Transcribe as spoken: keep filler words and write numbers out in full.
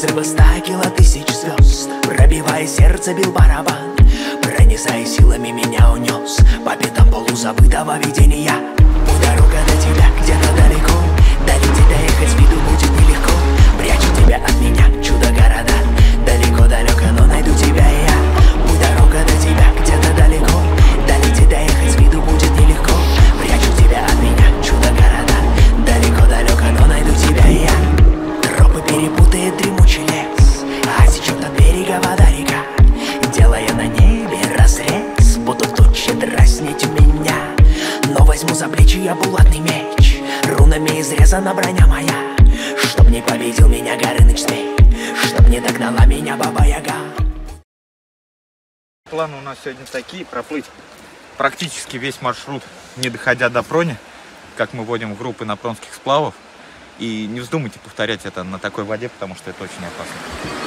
взрыва ста кило тысяч звезд. Пробивая сердце, бил барабан, пронизая силами меня унес по пятам полузабытого видения. Путь дорога до тебя где-то далеко, долететь доехать с виду будет нелегко. Прячу тебя от меня, чудо-города, далеко-далеко, но найду тебя и я. Путь дорога до тебя где-то далеко, долететь доехать с виду будет нелегко. Прячу тебя от меня, чудо-города, далеко-далеко, но найду тебя и я. Тропы перепутает дремучий лес, а течет от берега вода река, делая на небе разрез. Будут тучи дразнить меня, но возьму за плечи я булатный меч. Рунами изрезана броня моя, чтоб не победил меня Горыныч змей, чтоб не догнала меня Баба-Яга. Планы у нас сегодня такие: проплыть практически весь маршрут, не доходя до Прони, как мы водим в группы на пронских сплавов. И не вздумайте повторять это на такой воде, потому что это очень опасно.